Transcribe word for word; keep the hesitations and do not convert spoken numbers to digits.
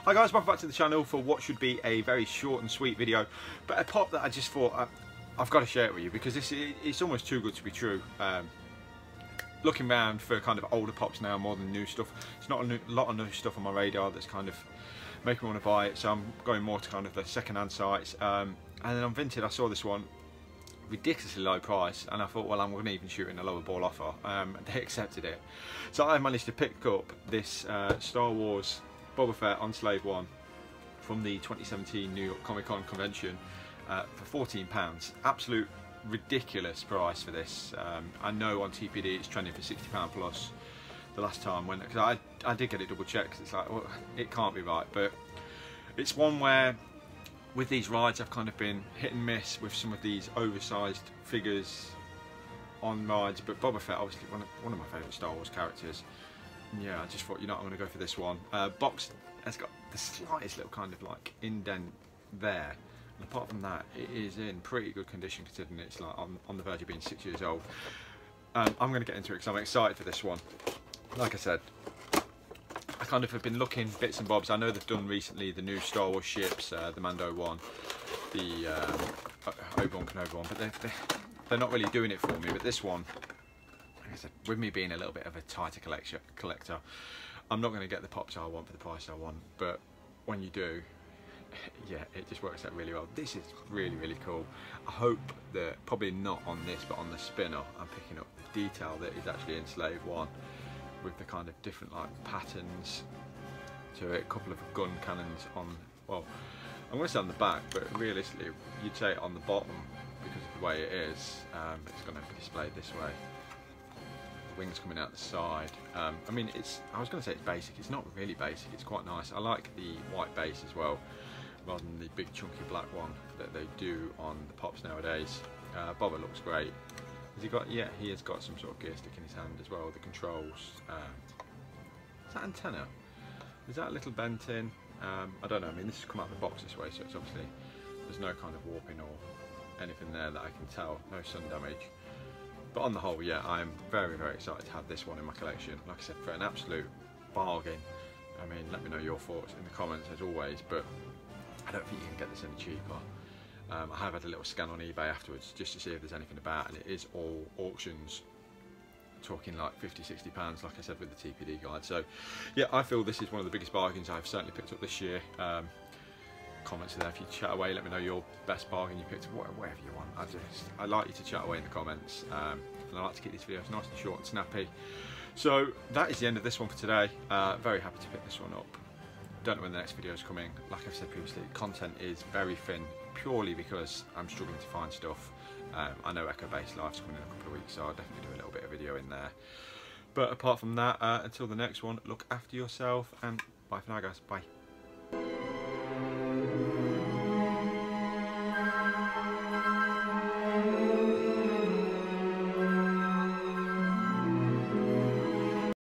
Hi guys, welcome back to the channel for what should be a very short and sweet video, but a pop that I just thought I, I've got to share it with you because this it's almost too good to be true. Um, looking around for kind of older pops now more than new stuff, it's not a new, lot of new stuff on my radar that's kind of making me want to buy it, so I'm going more to kind of the second-hand sites. Um, and then on Vinted I saw this one, ridiculously low price, and I thought, well, I'm going to even shoot in a lower ball offer. Um, they accepted it, so I managed to pick up this uh, Star Wars Boba Fett on Slave One from the twenty seventeen New York Comic Con convention uh, for fourteen pounds. Absolute ridiculous price for this. Um, I know on T P D it's trending for sixty pounds plus. The last time when, because I I did get it double checked. It's like, well, it can't be right, but it's one where with these rides I've kind of been hit and miss with some of these oversized figures on rides, but Boba Fett, obviously one of, one of my favourite Star Wars characters. Yeah, I just thought, you know, I'm going to go for this one. Uh, box has got the slightest little kind of like indent there, and apart from that, it is in pretty good condition considering it's like on, on the verge of being six years old. Um, I'm going to get into it because I'm excited for this one. Like I said, I kind of have been looking bits and bobs. I know they've done recently the new Star Wars ships, uh, the Mando one, the um, Obi-Wan Kenobi one, but they're, they're, they're not really doing it for me. But this one, like I said, with me being a little bit of a tighter collector, collector, I'm not going to get the pops I want for the price I want, but when you do, yeah, it just works out really well. This is really, really cool. I hope that, probably not on this, but on the spinner, I'm picking up the detail that is actually in Slave One, with the kind of different like patterns to it, a couple of gun cannons on, well, I'm going to say on the back, but realistically you'd say on the bottom because of the way it is. Um, it's going to be displayed this way. The wings coming out the side. Um, I mean, it's, I was going to say it's basic, it's not really basic, it's quite nice. I like the white base as well, rather than the big chunky black one that they do on the pops nowadays. Uh, Boba looks great. Has he got, yeah, he has got some sort of gear stick in his hand as well, the controls. Um, is that antenna? Is that a little bent in? Um, I don't know, I mean this has come out of the box this way, so it's obviously, there's no kind of warping or anything there that I can tell, no sun damage. But on the whole, yeah, I'm very, very excited to have this one in my collection. Like I said, for an absolute bargain. I mean, let me know your thoughts in the comments as always, but I don't think you can get this any cheaper. Um, I have had a little scan on eBay afterwards just to see if there's anything about, and it is all auctions, talking like fifty, sixty pounds, like I said with the T P D guide. So yeah, I feel this is one of the biggest bargains I've certainly picked up this year. Um, comments are there if you chat away, let me know your best bargain you picked up, whatever you want. I just, I like you to chat away in the comments, um, and I like to keep these videos nice and short and snappy. So that is the end of this one for today. Uh, very happy to pick this one up. Don't know when the next video is coming. Like I've said previously, content is very thin purely because I'm struggling to find stuff. Um, I know Echo Base Live's coming in a couple of weeks, so I'll definitely do a little bit of video in there. But apart from that, uh, until the next one, look after yourself and bye for now guys, bye.